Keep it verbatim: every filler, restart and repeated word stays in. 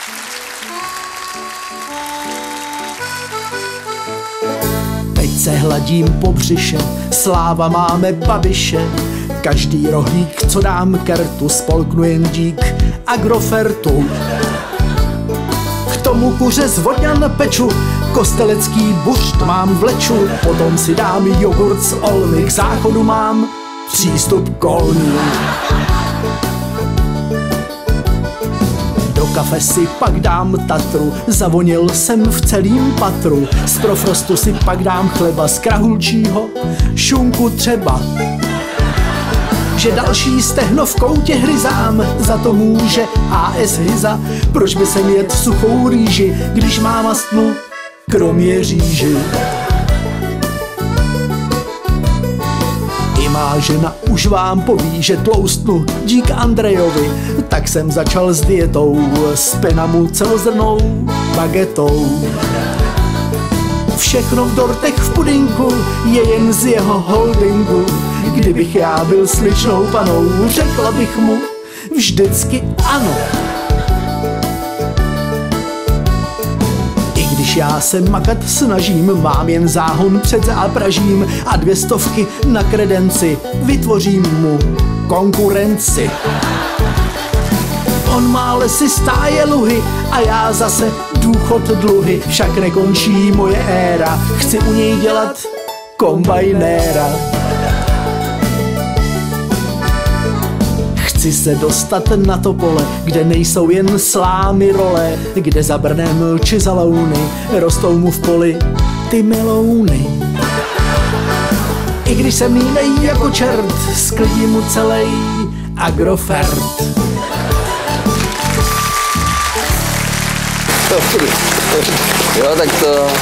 Teď se hladím po břiše, sláva máme Babiše. Každý rohlík, co dám kertu, spolknu jen dík Agrofertu. K tomu kuře z Vodňan peču, kostelecký buřt mám v leču. Potom si dám jogurt z Olmy, k záchodu mám přístup kolný. Do kafe si pak dám Tatru, zavonil jsem v celým patru. Z Profrostu si pak dám chleba z krahulčího, šunku třeba. Že další stehno v koutě hryzám, za to může A S Hyza. Proč by se jet suchou rýži, když má mastnu kromě říži? I má žena už vám poví, že tloustnu dík Andrejovi. Tak jsem začal s dietou, s penamu celozrnou bagetou. Všechno v dortech v pudinku je jen z jeho holdingu. Kdybych já byl sličnou panou, řekla bych mu vždycky ano. I když já se makat snažím, mám jen záhon před zápražím a dvě stovky na kredenci, vytvořím mu konkurenci. On má lesy, stáje, luhy a já zase důchod dluhy. Však nekončí moje éra, chci u něj dělat kombajnéra. Chci se dostat na to pole, kde nejsou jen slámy role, kde za Brnem či za louny rostou mu v poli ty melouny. I když se mlínej jako čert, sklidí mu celej Agrofert. Jo, tak to...